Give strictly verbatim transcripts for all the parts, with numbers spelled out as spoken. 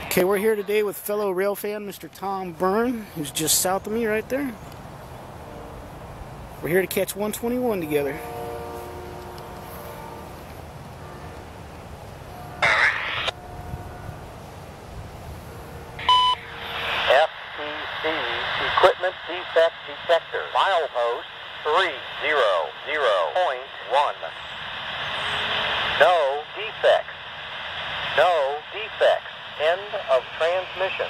Okay, we're here today with fellow rail fan, Mister Tom Byrne, who's just south of me right there. We're here to catch one twenty-one together. F E C Equipment Defect Detector, milepost three zero zero point one. No defects. No defects. End of transmission.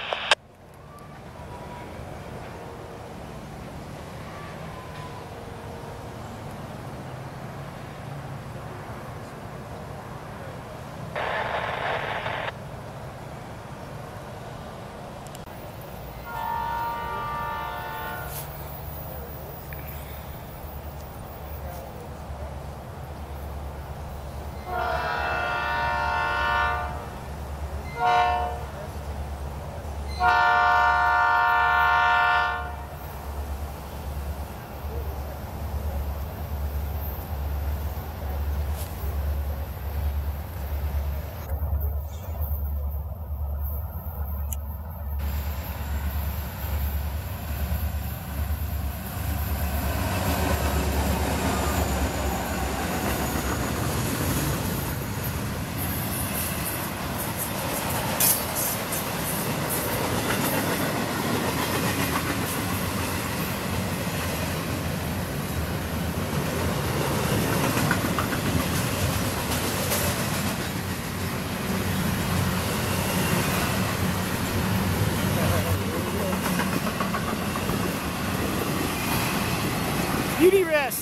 Beauty rest.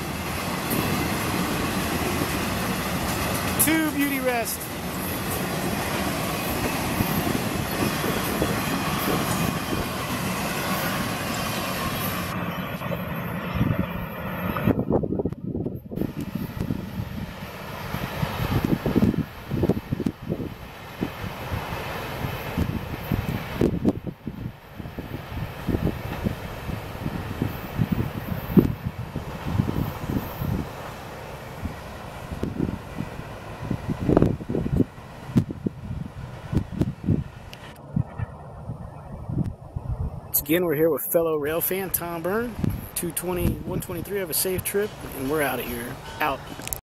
Two beauty rest. Again, we're here with fellow rail fan Tom Byrne. two twenty, one twenty-three, have a safe trip, and we're out of here. Out.